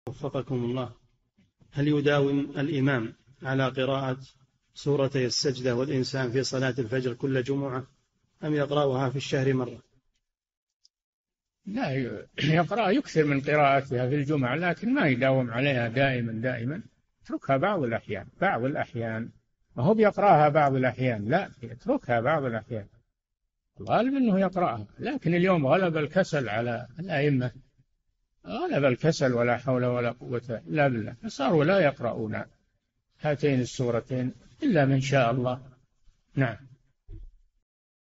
وفقكم الله، هل يداوم الإمام على قراءة سورتي السجدة والإنسان في صلاة الفجر كل جمعة أم يقرأها في الشهر مرة؟ لا، يقرأ يكثر من قراءتها في الجمعة، لكن ما يداوم عليها دائما، يتركها بعض الأحيان ما هو بيقرأها بعض الأحيان، لا يتركها بعض الأحيان، الغالب أنه يقرأها. لكن اليوم غلب الكسل على الأئمة، غلب الكسل ولا حول ولا قوة إلا بالله، فصاروا لا يقرؤون هاتين السورتين إلا من شاء الله. نعم.